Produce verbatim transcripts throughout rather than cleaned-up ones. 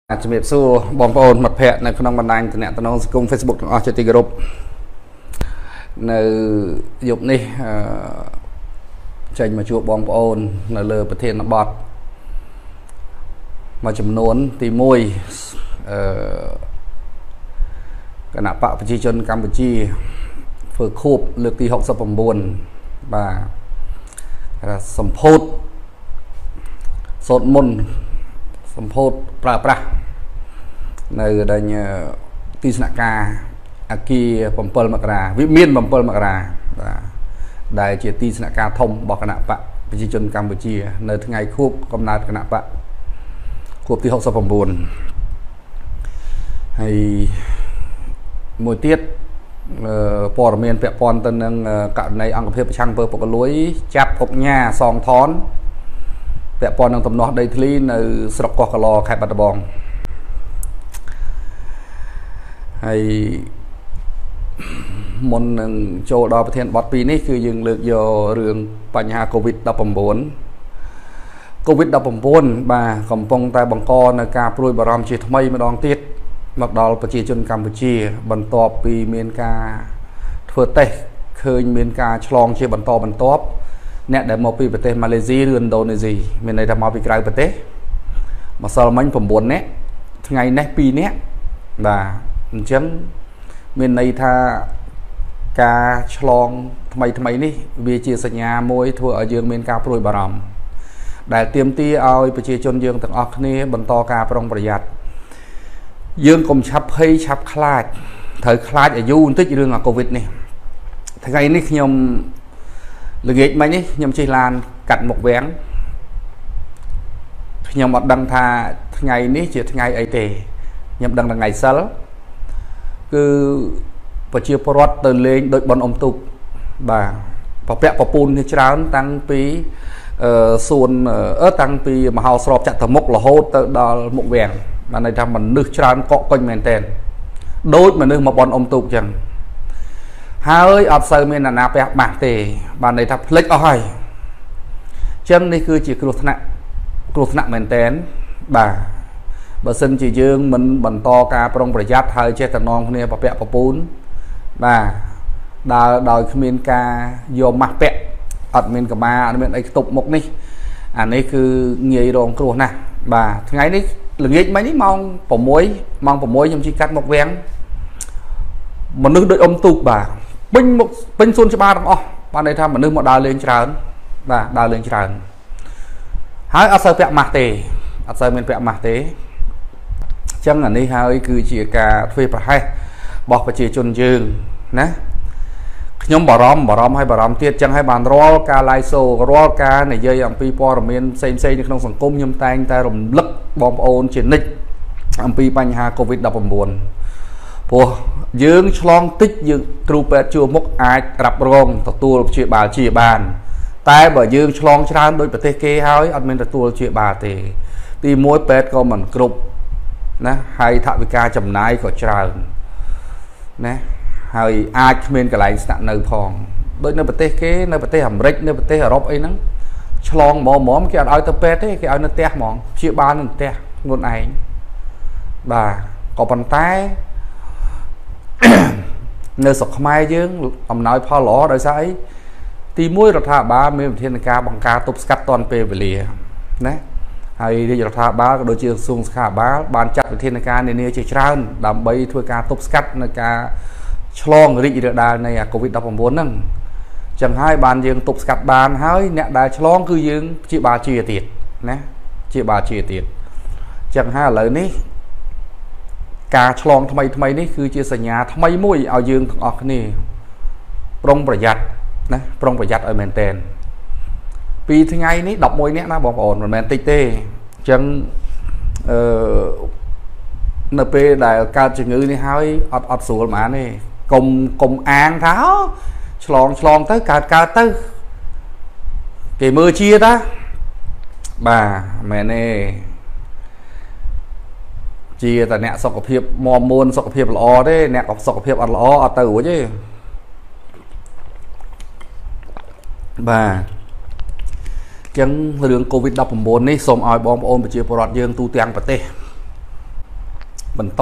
ជំរាបសួរបងប្អូនមិត្តភ័ក្តិនៅក្នុងបណ្ដាញទំនាក់ទំនងសង្គម Facebook ទាំងអស់ជាទីគោរពនៅយប់នេះអឺចេញមកជួបបងប្អូននៅលើប្រធានបទមួយចំនួនទីមួយអឺគណៈបកប្រជាជនកម្ពុជាធ្វើខួបលើកទីhốc sáuបាទសម្ពោធសូត្រមន្តសម្ពោធប្រើប្រាស់នៅដែលទីស្នាក់ការអគារbảyមករាវិមានbảyមករាបាទដែលជាទីស្នាក់ការធំរបស់គណៈបកប្រជាជនកម្ពុជានៅថ្ងៃខួបកំណើតគណៈបកខួបទីhốc sáuហើយមួយទៀតព័ត៌មានពាក់ព័ន្ធទៅនឹងករណីអង្គភាពប្រឆាំងពើពុករលួយចាប់អុកញ៉ាសងថនពាក់ព័ន្ធនឹងទំនាស់ដីធ្លីនៅស្រុកកោះកឡខេត្តបាត់ដំបងហើយមុននឹងចូលដល់ប្រធានបទពីរនេះគឺយើងលើកយករឿងបញ្ហា COVID 19 COVID 19 បាទកំពុងតែបង្កនៅការព្រួយបារម្ភជាថ្មីម្ដងទៀតមកដល់ប្រជាជនកម្ពុជាបន្ទាប់ពីមានការធ្វើតេស្តឃើញមានការឆ្លងជាបន្តបន្ទាប់អ្នកដែលមកពីប្រទេសម៉ាឡេស៊ីឬឥណ្ឌូនេស៊ីមានន័យថាមកពីក្រៅប្រទេសម្សិលមិញ៩នាក់ថ្ងៃនេះពីរនាក់បាទអញ្ចឹងមានន័យថាការឆ្លងថ្មីថ្មីនេះវាជាសញ្ញាមួយធ្វើឲ្យយើងមានការព្រួយបារម្ភដែលទាមទារឲ្យប្រជាជនយើងទាំងអស់គ្នាបន្តការប្រុងប្រយ័ត្នយើងកុំឆាប់ភ័យឆាប់ខ្លាចត្រូវខ្លាចអាយុបន្តិចរឿងអាកូវីដនេះថ្ងៃនេះខ្ញុំល្ងាចមិញនេះខ្ញុំជិះឡានកាត់មុខវាំងខ្ញុំអត់ដឹងថាថ្ងៃនេះជាថ្ងៃអីទេខ្ញុំដឹងថ្ងៃសិលគឺប្រជាពលរដ្ឋទៅលេងដូចបនអ៊ំទូកបាទប្រពាក់ប្រពូននេះច្រើនតាំងពីអឺសួនអឺតាំងពីមហោស្រពចតុមុខរហូតទៅដល់មុខវាំងបានន័យថាមនុស្សច្រើនកកកុញមែនតើដូចមនុស្សមកបនអ៊ំទូកចឹងហើយអត់សូវមានអាណាពះបាសទេបានន័យថាផ្លិចអស់ហើយចឹងនេះគឺជាគ្រោះថ្នាក់គ្រោះថ្នាក់មែនតើបាទបើសិនជាយើងមិនបន្តការប្រុងប្រយ័ត្នហើយចេះតែនាំគ្នាប្រពាក់ប្រពូនបាទដើរដោយគ្មានការយកម៉ាស់ពាក់អត់មានកម្មាអត់មានអីខ្ទប់មុខនេះអានេះគឺងាយរងគ្រោះណាស់បាទថ្ងៃនេះល្ងាចមិញនេះម៉ោង6ម៉ោង6ខ្ញុំជិះកាត់មុខវាំងមនុស្សដូចអ៊ំទូកបាទពេញមុខពេញសួនច្បារទាំងអស់បានន័យថាមនុស្សមកដើរលេងច្រើនបាទដើរលេងច្រើនហើយអត់សូវពាក់ម៉ាស់ទេអត់សូវមានពាក់ម៉ាស់ទេអញ្ចឹងអានេះហើយគឺជាការធ្វើប្រហែសរបស់ប្រជាជនយើងណាខ្ញុំបារម្ភបារម្ភហើយបារម្ភទៀតអញ្ចឹងហើយបានរាល់ការ live show រាល់ការនិយាយអំពីព័ត៌មានផ្សេងផ្សេងនៅក្នុងសង្គមខ្ញុំតែងតែរំលឹកបងប្អូនជានិច្ចអំពីបញ្ហា COVID 19 ព្រោះយើងឆ្លងតិចយើងគ្រូពេទ្យជួរមុខអាចរ៉ាប់រងទទួលព្យាបាលជាបានតែបើយើងឆ្លងច្រើនដោយប្រទេសគេហើយអត់មានទទួលជាបាលទេទីមួយពេទ្យក៏មិនគ្រប់ណាហើយថវិកាចំណាយក៏ច្រើនណាហើយអាចគ្មានកន្លែងស្នាក់នៅផងដូចនៅប្រទេសគេនៅប្រទេសអាមេរិកនៅប្រទេសអឺរ៉ុបអីហ្នឹងឆ្លងហ្មងហ្មងគេអត់ឲ្យទៅពេទ្យទេគេឲ្យនៅផ្ទះហ្មងព្យាបាលនៅផ្ទះខ្លួនឯងបាទក៏ប៉ុន្តែនៅស្រុកខ្មែរយើងអំណោយផលល្អដោយសារអីទីមួយរដ្ឋាភិបាលមានវិធានការបង្ការទប់ស្កាត់ទាន់ពេលវេលាណាហើយរាជរដ្ឋាភិបាលក៏ដូចជាក្រសួងសុខាភិបាលបានចាត់វិធានការនានាជាច្រើនដើម្បីធ្វើការទប់ស្កាត់នៅការឆ្លងរីករាលដាលនៃ COVID 19 ហ្នឹងចឹងហើយបានយើងទប់ស្កាត់បានហើយអ្នកដែលឆ្លងគឺយើងព្យាបាលជាទៀតណាព្យាបាលជាទៀតចឹងហើយឥឡូវនេះការឆ្លងថ្មីថ្មីនេះគឺជាសញ្ញាថ្មីមួយឲ្យយើងទាំងអស់គ្នាប្រុងប្រយ័ត្នណាប្រុងប្រយ័ត្នឲ្យមែនតែនពីថ្ងៃនេះ11នាក់ណាបងប្អូនមិនមែនតិចទេអញ្ចឹងអឺនៅពេលដែលកើតជំងឺនេះហើយអត់អត់ស្រួលហ្មងទេកុំកុំអាងថាឆ្លងឆ្លងទៅកើតកើតទៅគេមើលជាតាបាទមែនទេជាតែអ្នកសុខភាពមមួនសុខភាពល្អទេអ្នកសុខភាពអត់ល្អអត់ទៅរួចទេបាទអញ្ចឹងរឿង COVID 19 នេះសូមឲ្យបងប្អូនប្រជាពលរដ្ឋយើងទូទាំងប្រទេសបន្ត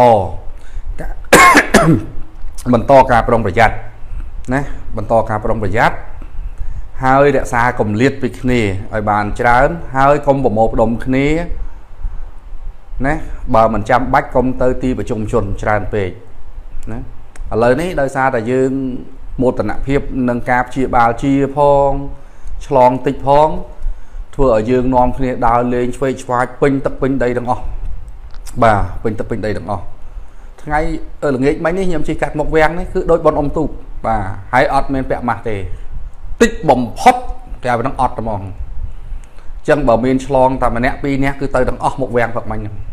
បន្តការប្រុងប្រយ័ត្នណាបន្តការប្រុងប្រយ័ត្នហើយរក្សាគម្លាតពីគ្នាឲ្យបានច្រើនហើយកុំប្រមូលផ្ដុំគ្នាណាបើមិនចាំបាច់កុំទៅទីប្រជុំជនច្រើនពេកណាឥឡូវនេះដោយសារតែយើងមោទនភាពនឹងការព្យាបាលជាផងឆ្លងតិចផងធ្វើឲ្យយើងនាំគ្នាដើរលេងឆ្វេងឆ្វាយពេញទឹកពេញដីទាំងអស់បាទពេញទឹកពេញដីទាំងអស់ថ្ងៃល្ងាចមិញនេះខ្ញុំជិះកាត់មកវាំងនេះគឺដូចបនអ៊ំទូបបាទហើយអត់មានពាក់ម៉ាស់ទេតិចបំផុតគេឲ្យនឹងអត់ហ្មងអញ្ចឹងបើមានឆ្លងតែម្នាក់ពីរនាក់គឺទៅទាំងអស់មកវាំងផឹកមិញហ្នឹងអ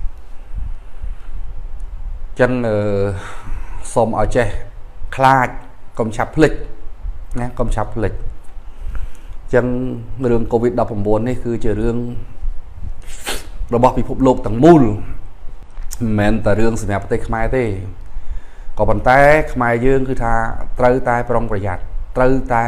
ញ្ចឹងអឺសូមឲ្យចេះខ្លាចកុំឆាប់ភ្លេចណាកុំឆាប់ភ្លេចអញ្ចឹងរឿង COVID ដប់ប្រាំបួន នេះគឺជារឿងរបស់ពិភពលោកទាំងមូលមិនមែនតែរឿងសម្រាប់ប្រទេសខ្មែរទេក៏ប៉ុន្តែខ្មែរយើងគឺថាត្រូវតែប្រុងប្រយ័ត្នត្រូវតែ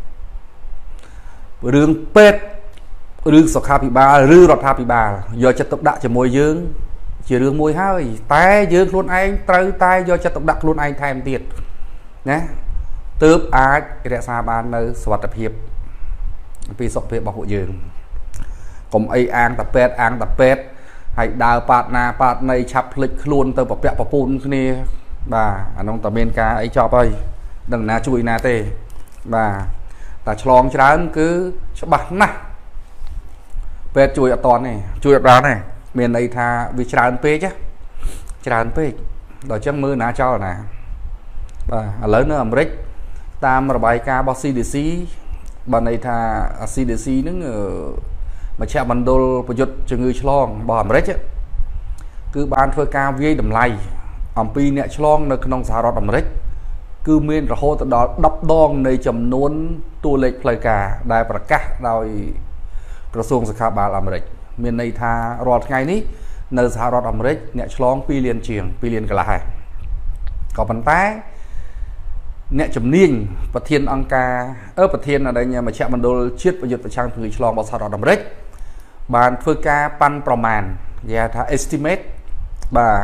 រឿងពេទ្យឬសុខាភិបាលឬរដ្ឋាភិបាលយកចិត្តទុកដាក់ជាមួយយើងជារឿងមួយហើយតែយើងខ្លួនឯងត្រូវតែយកចិត្តទុកដាក់ខ្លួនឯងថែមទៀតណាទើបអាចរក្សាបាននៅសុវត្ថិភាពពីសុខភាពរបស់ពួកយើងកុំអីអាងតាពេទ្យអាងតាពេទ្យហើយដើរប៉ាតណាប៉ាតណីឆាប់ភ្លេចខ្លួនទៅប្រពាក់ប្រពូនគ្នាបាទអានោះតែមានការអីចប់ហើយដឹងណាជួយណាទេបាទតែឆ្លងច្រើនគឺច្បាស់ណាស់ពេទ្យជួយអត់តាន់ទេជួយអត់បានទេមានន័យថាវាច្រើនពេកច្រើនពេកដល់អញ្ចឹងមើលណាចោលណាបាទឥឡូវនៅអាមេរិកតាមរបាយការណ៍របស់ C D C បានន័យថា C D C ហ្នឹងមជ្ឈមណ្ឌលប្រយុទ្ធជំងឺឆ្លងរបស់អាមេរិកគឺបានធ្វើការវាយតម្លៃអំពីអ្នកឆ្លងនៅក្នុងសហរដ្ឋអាមេរិកគឺមានរហូតដល់ដប់ដងនៃចំនួនតួលេខផ្លូវការដែលប្រកាសដោយក្រសួងសុខាភិបាលអាមេរិកមានន័យថារាល់ថ្ងៃនេះនៅសហរដ្ឋអាមេរិកអ្នកឆ្លងពីរលានជាងពីរលានកន្លះហើយក៏ប៉ុន្តែអ្នកជំនាញប្រធានអង្គការអឺប្រធានដែលមជ្ឈមណ្ឌលជាតិប្រយុទ្ធប្រឆាំងជំងឺឆ្លងរបស់សហរដ្ឋអាមេរិកបានធ្វើការប៉ាន់ប្រមាណនិយាយថា estimate បាទ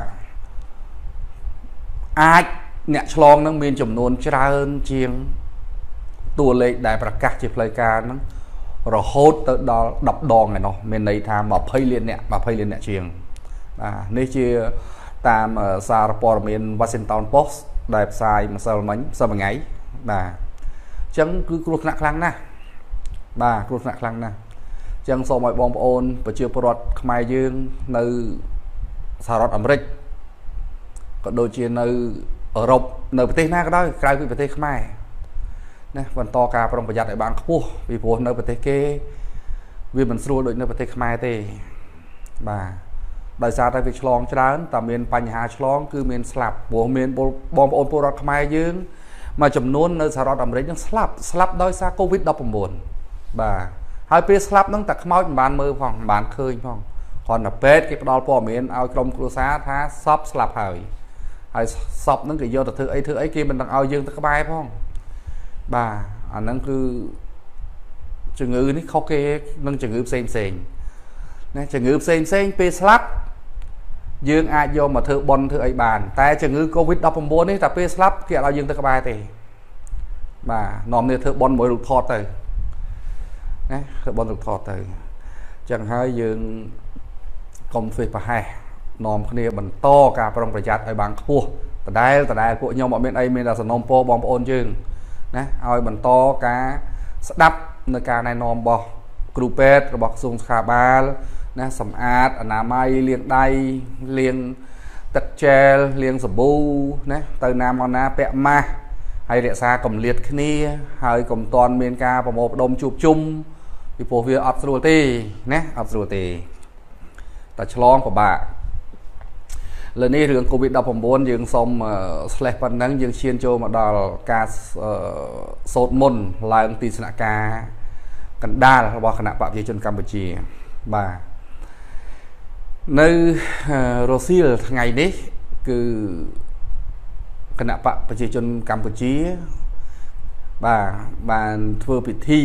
អាចអ្នកឆ្លងនឹងមានចំនួនច្រើនជាងតួលេខដែលប្រកាសជាផ្លូវការហ្នឹងរហូតទៅដល់ដប់ដងឯនោះមានន័យថាยี่สิบលានអ្នកยี่สิบលានអ្នកជាងបាទនេះជាតាមសារព័ត៌មាន Washington Post ដែលផ្សាយម្សិលមិញសប្តាហ៍ថ្ងៃបាទអញ្ចឹងគឺគ្រោះថ្នាក់ខ្លាំងណាស់បាទគ្រោះថ្នាក់ខ្លាំងណាស់អញ្ចឹងសូមឲ្យបងប្អូនប្រជាពលរដ្ឋខ្មែរយើងនៅសហរដ្ឋអាមេរិកក៏ដូចជានៅអឺរ៉ុបនៅប្រទេសណាក៏ដោយក្រៅពីប្រទេសខ្មែរណាបន្តការប្រុងប្រយ័ត្នឲ្យបានខ្ពស់ពីព្រោះនៅប្រទេសគេវាមិនស្រួលដូចនៅប្រទេសខ្មែរទេបាទដោយសារតែវាឆ្លងច្រើនតែមានបញ្ហាឆ្លងគឺមានស្លាប់ព្រោះមានបងប្អូនពលរដ្ឋខ្មែរយើងមួយចំនួននៅសហរដ្ឋអាមេរិកនឹងស្លាប់ស្លាប់ដោយសារ COVID ដប់ប្រាំបួន បាទហើយពេលស្លាប់ហ្នឹងតែខ្មោចមិនបានមើលផងមិនបានឃើញផងគ្រាន់តែពេទ្យគេផ្ដល់ព័ត៌មានឲ្យក្រុមគ្រួសារថាសពស្លាប់ហើយហើយសពហ្នឹងគេយកទៅធ្វើអីធ្វើអីគេមិនដឹងឲ្យយើងទៅក្បែរផងបាទអាហ្នឹងគឺជំងឺនេះខុសគេនឹងជំងឺផ្សេងផ្សេងណាជំងឺផ្សេងផ្សេងពេលស្លាប់យើងអាចយកមកធ្វើបន់ធ្វើអីបានតែជំងឺ COVID ដប់ប្រាំបួន នេះតែពេលស្លាប់គេអត់ឲ្យយើងទៅក្បែរទេបាទនាំគ្នាធ្វើបន់មួយរូបថតទៅណាធ្វើបន់រូបថតទៅអញ្ចឹងហើយយើងកុំធ្វើប្រហែសនាំគ្នាបន្តការប្រុងប្រយ័ត្នឲ្យបានខ្ពស់ដដែលដដែលពួកខ្ញុំអត់មានអីមានតែសំណូមពរបងប្អូនយើងណាឲ្យបន្តការស្ដាប់នៅការណែនាំរបស់គ្រូពេទ្យរបស់ក្រសួងសុខាភិបាលណាសម្អាតអនាម័យលាងដៃលាងទឹកជែលលាងសាប៊ូណាទៅណាមកណាពាក់ម៉ាស់ហើយរក្សាកម្រិតគ្នាហើយកុំតន់មានការប្រមូលផ្ដុំជួបជុំពីព្រោះវាអត់ស្រួលទេណាអត់ស្រួលទេតែឆ្លងពិបាកលើនេះរឿង COVID ដប់ប្រាំបួន យើងសូម slash ប៉ុណ្ណឹងយើងឈានចូលមកដល់ការសូត្រមន្តឡើងទីស្នាក់ការកណ្ដាលរបស់គណៈបកប្រជាជនកម្ពុជាបាទនៅរសៀលថ្ងៃនេះគឺគណៈបកប្រជាជនកម្ពុជាបាទបានធ្វើពិធី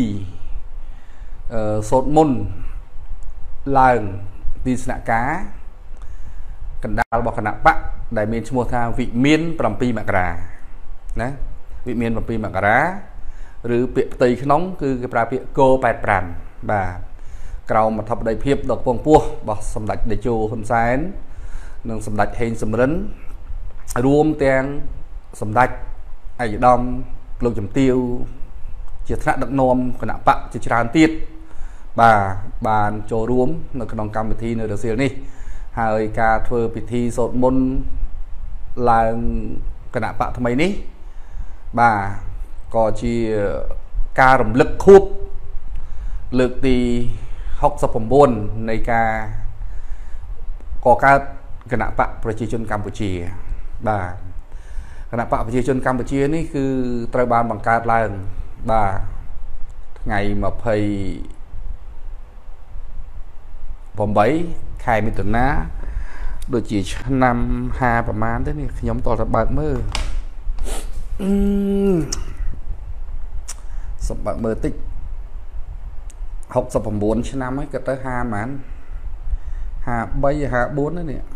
សូត្រមន្តឡើងទីស្នាក់ការកណ្ដាលរបស់គណៈបកដែលមានឈ្មោះថាវិមានbảyមករាណាវិមានbảyមករាឬពាក្យផ្ទៃក្នុងគឺគេប្រើពាក្យកแปดสิบห้าបាទក្រោមអធិបតីភាពដ៏ពងពោះរបស់សម្ដេចតេជោហ៊ុនសែននិងសម្ដេចហេងសំរិនរួមទាំងសម្ដេចឯកឧត្តមលោកជំទាវជាថ្នាក់ដឹកនាំគណៈបកជាច្រើនទៀតបាទបានចូលរួមនៅក្នុងកម្មវិធីនៅរសៀលនេះហើយការធ្វើពិធីសូត្រមន្តឡើងគណៈបកថ្មីនេះបាទក៏ជាការរំលឹកខួបលើកទីหกสิบเก้าនៃការកកើតគណៈបកប្រជាជនកម្ពុជាបាទគណៈបកប្រជាជនកម្ពុជានេះគឺត្រូវបានបង្កើតឡើងបាទថ្ងៃ28ខែមិថុនាដូចជាឆ្នាំห้าប្រហែលទេនេះខ្ញុំតោះតែបើកមើលអឺសម្បើកមើលតិចหกสิบเก้าឆ្នាំហើយក៏ទៅห้าប្រហែលห้าสาม ห้าสี่ណានេះ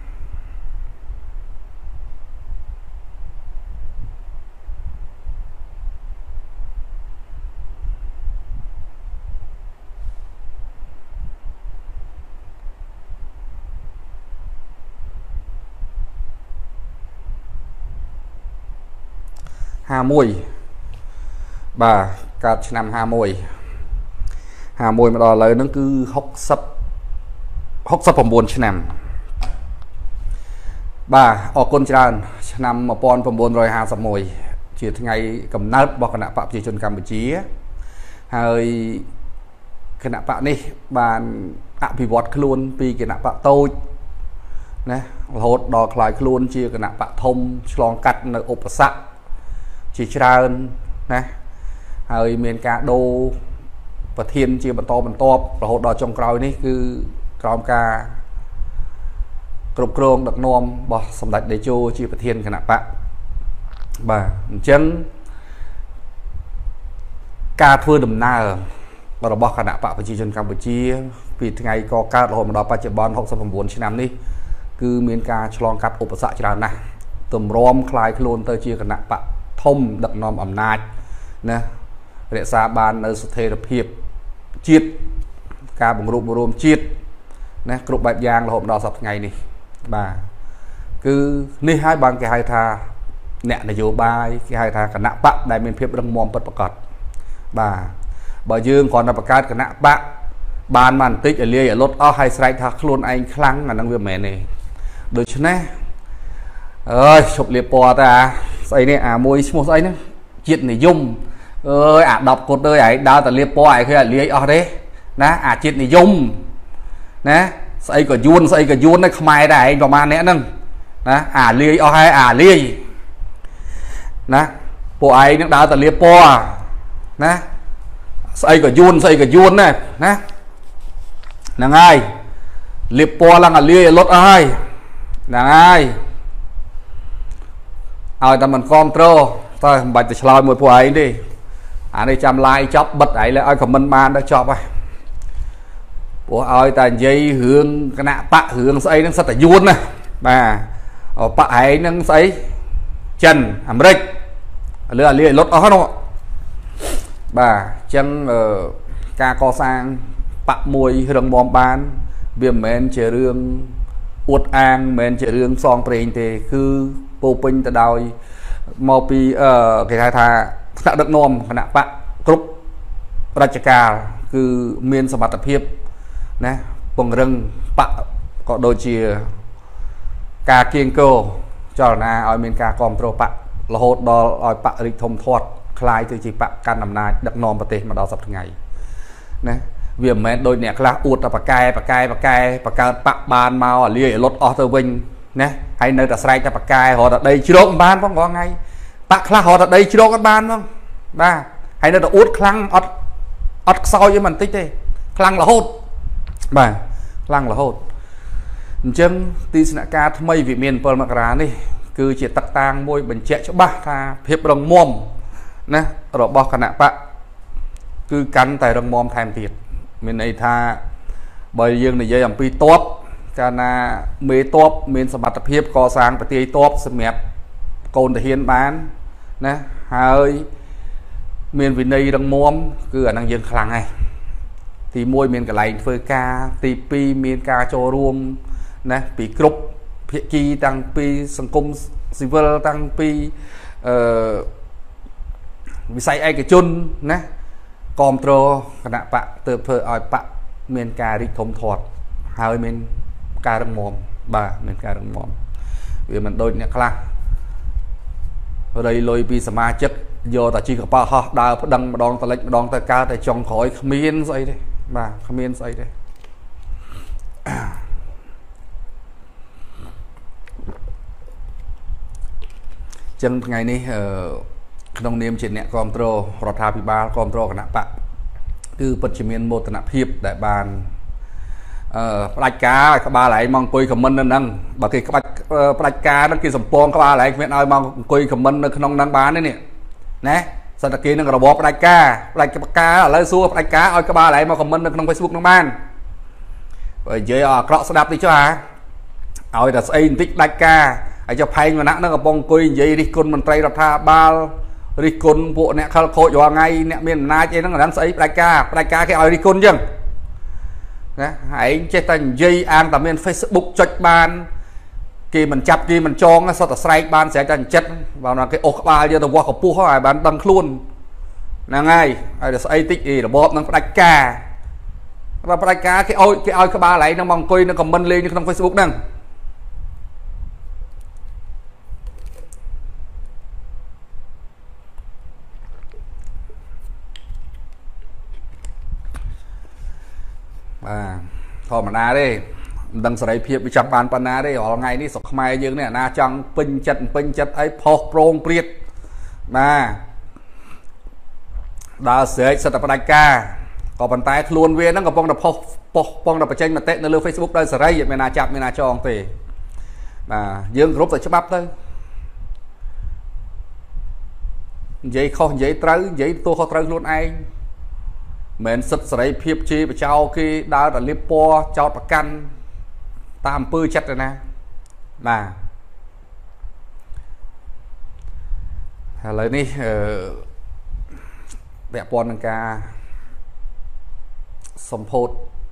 ห้าสิบเอ็ดបាទកើតឆ្នាំห้าสิบเอ็ดห้าสิบเอ็ดមកដល់ឥឡូវហ្នឹងគឺหกสิบ หกสิบเก้าឆ្នាំបាទអរគុណច្រើនឆ្នាំmột nghìn chín trămห้าสิบเอ็ดជាថ្ងៃកំណើតរបស់គណៈបកប្រជាជនកម្ពុជាហើយគណៈបកនេះបានអភិវឌ្ឍខ្លួនពីគណៈបកតូចណារហូតដល់คล้ายខ្លួនជាគណៈបកធំឆ្លងកាត់នៅឧបសគ្គជាច្រើនណាហើយមានការដូរប្រធានជាបន្តបន្ទាប់រហូតដល់ចុងក្រោយនេះគឺក្រោមការគ្រប់គ្រងដឹកនាំរបស់សម្ដេចតេជោជាប្រធានគណៈបកបាទអញ្ចឹងការធ្វើដំណើររបស់គណៈបកប្រជាជនកម្ពុជាពីថ្ងៃកកើតរហូតមកដល់បច្ចុប្បន្នหกสิบเก้าឆ្នាំនេះគឺមានការឆ្លងកាត់ឧបសគ្គច្រើនណាស់ទម្រាំคล้ายខ្លួនទៅជាគណៈបកធំដឹកនាំអំណាចណារក្សាបាននៅស្ថិរភាពជាតិការបង្រួបបង្រួមជាតិណាគ្រប់បែបយ៉ាងរហូតដល់សប្តាហ៍ថ្ងៃនេះបាទគឺនេះហើយបានគេហៅថាអ្នកនយោបាយគេហៅថាគណៈបកដែលមានភាពរឹងមាំពិតប្រាកដបាទបើយើងគ្រាន់តែបង្កើតគណៈបកបានមកបន្តិចឲ្យលាយឲ្យលុតអស់ហើយស្រែកថាខ្លួនឯងខ្លាំងអានឹងវាមិនមែនទេដូច្នេះអើយឈប់លៀបពណ៌តាស្អីនេះអាមួយឈ្មោះស្អីហ្នឹងជាតិនិយមអើយអាដប់គុតអើយឯងដើរតែលៀបពណ៌ឯងឃើញអាលាយអស់ទេណាអាជាតិនិយមណាស្អីក៏យួនស្អីក៏យួនដែរខ្មែរដែរឯងប្រហែលអ្នកហ្នឹងណាអាលាយអស់ហើយអាលាយណាពួកឯងនឹងដើរតែលៀបពណ៌ណាស្អីក៏យួនស្អីក៏យួនដែរណាហ្នឹងហើយលៀបពណ៌ឡើងអាលាយឲ្យលុតអស់ហើយហ្នឹងហើយឲ្យតែមិនគ្រប់ត្រូលតើមិនបាច់ទៅឆ្លើយមួយពួកឯងទេអានេះចាំឡាយចប់បិទឯងឲ្យខមមិនបានដល់ចប់ហើយព្រោះឲ្យតែនិយាយរឿងគណៈបករឿងស្អីហ្នឹងសិតតែយួនណាបាទបកឯងហ្នឹងស្អីចិនអាមេរិកលើអាលីលុតអស់ហ្នឹងបាទអញ្ចឹងការកសាងបកមួយរឹងមាំបានវាមិនមែនជារឿងអួតអាងមិនមែនជារឿងផ្សងព្រេងទេគឺពោពេញទៅដោយមកពីអឺគេហៅថាថ្នាក់ដឹកនាំគណៈបកគ្រប់រាជការគឺមានសមត្ថភាពណាពង្រឹងបកក៏ដូចជាការគៀងគរចលនាឲ្យមានការគ្រប់គ្រងបករហូតដល់ឲ្យបករីកធំធាត់คล้ายទៅជាបកកាន់អំណាចដឹកនាំប្រទេសមកដល់សប្តាហ៍ថ្ងៃណាវាមិនមែនដូចអ្នកខ្លះអួតតែបកែបកែបកែបកើតបកបានមកអាលាយឲ្យលុតអស់ទៅវិញណាហើយនៅតែស្រែកតែបកែរហូតដល់ដីជ្រោកមិនបានផងរាល់ថ្ងៃបកខ្លះរហូតដល់ដីជ្រោកអត់បានផងបាទហើយនៅតែអួតខ្លាំងអត់អត់ខ្សោយអីមិនតិចទេខ្លាំងរហូតបាទខ្លាំងរហូតអញ្ចឹងទីស្នាក់ការថ្មីវិមានbảyមករានេះគឺជាទឹកតាងមួយបញ្ជាក់ច្បាស់ថាភាពរឹងមាំណារបស់គណៈបកគឺកាន់តែរឹងមាំថែមទៀតមានន័យថាបើយើងនិយាយអំពីតប cả na mê top miền sầm bát hiệp co sang bát tây top sầm mẹp cồn thể hiện bán nè hơi miền Việt Nam đang muôn cứ ở năng dương khang này thì môi miền cả lại phơi ca thì pi miền ca cho ruộng nè bị cục hiện chi tăng pi sân cung civil tăng pi vì say ai cái chun nè controlขณะปะเติบเพิ่ออ้อยปะเมียนการิทมถอดหายเมียนการรังมอมบ่าเมียนการรังมอมvì mình đôi nhẹ khla ở đây lôi pi sma chất vô ta chỉ có ba ha đào đăng mà đòn ta lệch mà đòn ta ca ta chọn khỏi miên dây đây mà miên dây đây chân ngày ní nông niệm trên nẹt controlរដ្ឋាភិបាល control គណៈបកគឺពិតជាមានមោទនភាពដែលបានអឺផ្ដាច់ការឲ្យក្បាលឯងមកអង្គុយខមមិននៅហ្នឹងបើគេក្បាច់ផ្ដាច់ការហ្នឹងគេសំពងក្បាលឯងគ្មានឲ្យមកអង្គុយខមមិននៅក្នុងហ្នឹងបានទេនេះណាសន្តិភាពនឹងរបបផ្ដាច់ការផ្ដាច់ការឥឡូវសួរផ្ដាច់ការឲ្យក្បាលឯងមកខមមិននៅក្នុង Facebook ហ្នឹងបានបើនិយាយឲ្យអាក្រក់ស្ដាប់តិចចុះហ่าឲ្យតែស្អីបន្តិចផ្ដាច់ការហើយចុះផែងវណ្ណៈហ្នឹងកំពុងអង្គុយនិយាយរិះគន់មន្ត្រីរដ្ឋាភិបាលរិះគន់ពួកអ្នកខលខូចរាល់ថ្ងៃអ្នកមានអំណាចអីហ្នឹងអាហ្នឹងស្អីផ្ដាច់ការផ្ដាច់ការគេឲ្យរិះគន់អញ្ចឹងណាឯងចេះតែនិយាយអានតែមាន Facebook ចុចបានគេមិនចាប់គេមិនចងសុទ្ធតែស្រែកបានស្រែកតែចិត្តបើណាគេអូសក្បាលយកទៅវាស់កពុះហើយបានដឹងខ្លួនហ្នឹងហើយហើយតែស្អីតិចអីរបបហ្នឹងផ្ដាច់ការបើផ្ដាច់ការគេឲ្យគេឲ្យក្បាលឯងហ្នឹងមកអង្គុយនៅខមមិនលេងនៅក្នុង Facebook ហ្នឹងបាទធម្មតាទេមិនដឹងសេរីភាពវាចាប់បានប៉ុណ្ណាទេរាល់ថ្ងៃនេះស្រុកខ្មែរយើងនេះអាណាចង់ពេញចិត្តពេញចិត្តអីផុសប្រងព្រាតបាទដើរស្រែកសិតតែផ្ដាច់ការក៏ប៉ុន្តែខ្លួនវាហ្នឹងកំពុងតែផុសផុសកំពុងតែបញ្ចេញមតិនៅលើ Facebook ដោយសេរីមានណាចាប់មានណាចងទេបាទយើងគ្រប់តែច្បាប់ទៅនិយាយខុសនិយាយត្រូវនិយាយទោះខុសត្រូវខ្លួនឯងមិនសិទ្ធសេរីភាពជាបចោគេដើរតែលៀបពណ៌ចោតប្រកាន់តាមអំពើចិត្តទៅណាបាទឥឡូវនេះអឺពាក់ព័ន្ធនឹងការសម្ពោធ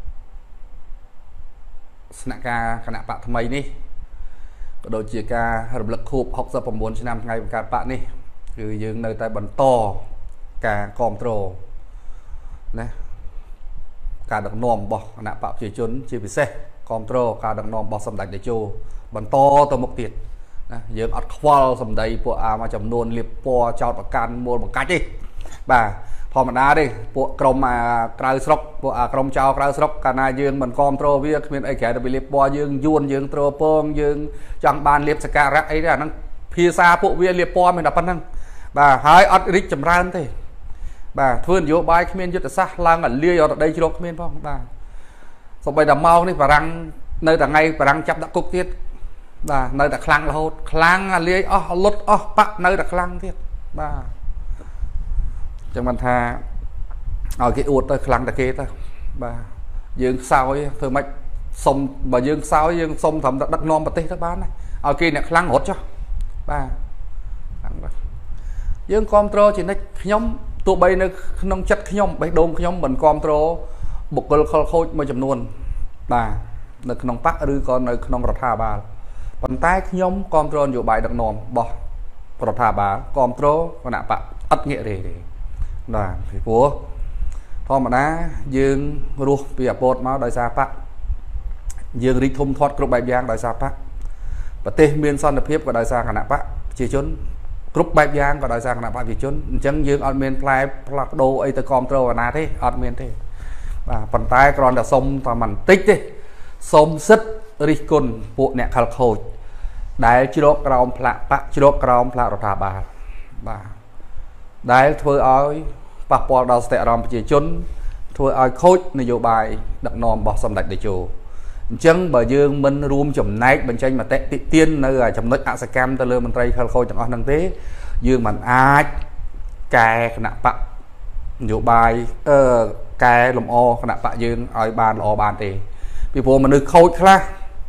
ស្នាក់ការគណៈបកថ្មីនេះក៏ដូចជាការរំលឹកខួបហុកសិប៩ឆ្នាំថ្ងៃបង្កើតបកនេះគឺយើងនៅតែបន្តការគ្រប់គ្រងណាការដឹកនាំរបស់គណៈបកប្រជាជនជាពិសេសគ្រប់គ្រងការដឹកនាំរបស់សម្ដេចតេជោបន្តទៅមុខទៀតណាយើងអត់ខ្វល់សម្ដីពួកអាមួយចំនួនលៀបពណ៌ចោតប្រកាន់មូលបង្កាច់ទេបាទធម្មតាទេពួកក្រុមអាក្រៅស្រុកពួកអាក្រុមចៅក្រៅស្រុកកាលណាយើងមិនគ្រប់គ្រងវាគ្មានអីក្រៅទៅពីលៀបពណ៌យើងយួនយើងត្រពងយើងចង់បានលៀបសក្ការៈអីទេអាហ្នឹងភាសាពួកវាលៀបពណ៌មានតែប៉ុណ្្នឹងបាទហើយអត់រីកចម្រើនទេបាទធ្វើនយោបាយគ្មានយុទ្ធសាស្ត្រឡើងអាលាយអត់ដីជ្រកគ្មានផងបាទសូម្បីតែម៉ោងនេះបារាំងនៅតែថ្ងៃបារាំងចាប់ដាក់គុកទៀតបាទនៅតែខ្លាំងរហូតខ្លាំងអាលាយអស់លុតអស់បាក់នៅតែខ្លាំងទៀតបាទចឹងមិនថាឲ្យគេអួតទៅខ្លាំងតែគេទៅបាទយើងខ្សោយធ្វើម៉េចសុំបើយើងខ្សោយយើងសុំត្រឹមតែដឹកនាំប្រទេសទៅបានឲ្យគេអ្នកខ្លាំងរត់ចុះបាទយើងគ្រប់គ្រងជានិច្ចខ្ញុំទោះបីនៅក្នុងចិត្តខ្ញុំបេះដូងខ្ញុំមិនគ្រប់គ្រងបុគ្គលខលខូចមួយចំនួនបាទនៅក្នុងបកឬក៏នៅក្នុងរដ្ឋាភិបាលប៉ុន្តែខ្ញុំគ្រប់គ្រងនយោបាយដឹកនាំរបស់រដ្ឋាភិបាលគ្រប់គ្រងគណៈបកអត់ងាកទេទេបាទពីព្រោះធម្មតាយើងរស់ពីអពតមកដោយសារបកយើងរីកធំធាត់គ្រប់បែបយ៉ាងដោយសារបកប្រទេសមានសន្តិភាពក៏ដោយសារគណៈបកប្រជាជនគ្រប់បែបយ៉ាងក៏ដោយសារគណៈបកប្រជាជនអញ្ចឹងយើងអត់មានផ្លែផ្លាស់ប្ដូរអីទៅគ្រប់គ្រងអាណាទេអត់មានទេបាទប៉ុន្តែគ្រាន់តែសុំតែបន្តិចទេសុំសិទ្ធរិះគន់ពួកអ្នកខលខូចដែលជ្រកក្រោមផ្លាកបកជ្រកក្រោមផ្លាករដ្ឋាភិបាលបាទដែលធ្វើឲ្យប៉ះពាល់ដល់ស្ថិរភាពប្រជាជនធ្វើឲ្យខូចនយោបាយដឹកនាំរបស់សម្ដេចតេជោអញ្ចឹងបើយើងមិនរួមចំណែកបញ្ចេញមតិតិទៀននៅចំណុចអសកម្មទៅលើមន្ត្រីខលខូចទាំងអស់ហ្នឹងទេយើងមិនអាចកែគណៈបកនយោបាយអឺកែលម្អគណៈបកយើងឲ្យបានល្អបានទេពីព្រោះមនុស្សខូចខ្លះ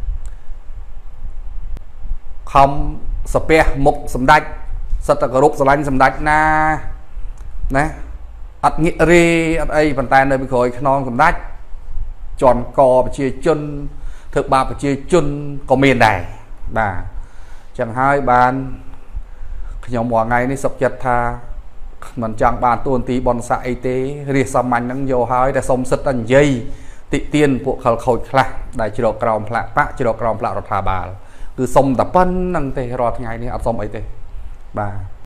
không sập pe mục sầm đạch sật tật rục sờ lanh sầm đạch na nè ắt nghĩa ri ắt ấy bàn tay nơi bị khối non sầm đạch tròn cò chia chân thực bạc chia chân có miền này bà chẳng hai bàn nhóm mọi ngày đi sập chật tha mình chẳng bàn tuần tí bòn xạ y tế riêng xăm mạnh năng vô hơi để xong sất tần dây tị tiên bộ khẩu khẩu khla đại chế độ còng phạ bác chế độ còng phạ rọt hà bà cứ xong tập phân năng tê rọt ngày này áp xong ấy tê bà